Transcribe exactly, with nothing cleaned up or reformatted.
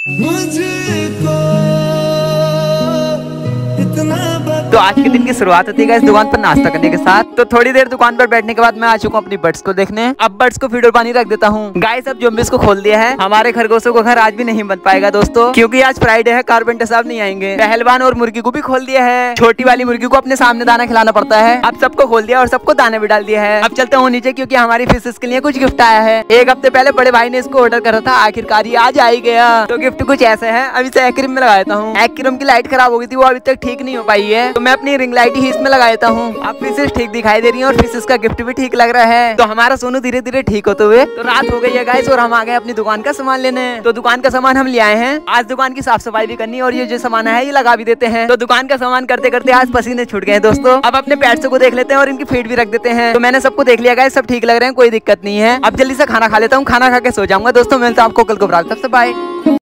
मुझको इतना तो आज के दिन की शुरुआत होती है इस दुकान पर नाश्ता करने के साथ। तो थोड़ी देर दुकान पर बैठने के बाद मैं आ चुका हूँ अपनी बर्ड्स को देखने। अब बर्ड्स को फीड और पानी रख देता हूँ। गाइस अब ज़ॉम्बीज़ को खोल दिया है। हमारे खरगोशों को घर आज भी नहीं बन पाएगा दोस्तों, क्योंकि आज फ्राइडे है, कारपेंटर साहब नहीं आएंगे। पहलवान और मुर्गी को भी खोल दिया है। छोटी वाली मुर्गी को अपने सामने दाना खिलाना पड़ता है। अब सबको खोल दिया और सबको दाने भी डाल दिया है। अब चलते हूँ नीचे, क्योंकि हमारी फिशेस के लिए कुछ गिफ्ट आया है। एक हफ्ते पहले बड़े भाई ने इसको ऑर्डर करा था, आखिरकार ये आज आ ही गया। तो गिफ्ट कुछ ऐसे है। अभी से एक्वेरियम में लगा देता हूँ। एक्वेरियम की लाइट खराब हो गई थी, वो अभी तक ठीक नहीं हो पाई है, तो मैं अपनी रिंग लाइट ही इसमें लगा देता हूँ। अब फिशेस ठीक दिखाई दे रही हैं और फिशेस का गिफ्ट भी ठीक लग रहा है। तो हमारा सोनू धीरे धीरे ठीक होते हुए तो रात हो गई है गाइस, और हम आ गए अपनी दुकान का सामान लेने। तो दुकान का सामान हम ले आए हैं। आज दुकान की साफ सफाई भी करनी और ये जो सामान है ये लगा भी देते हैं। तो दुकान का सामान करते करते आज पसीने छूट गए दोस्तों। अब अपने पेट्स को देख लेते हैं और इनकी फीड भी रख देते हैं। तो मैंने सबको देख लिया गाइस, सब ठीक लग रहे हैं, कोई दिक्कत नहीं है। अब जल्दी से खाना खा लेता हूँ, खाना खा के सो जाऊंगा दोस्तों। मिलता हूं आपको कल को, तब से बाय।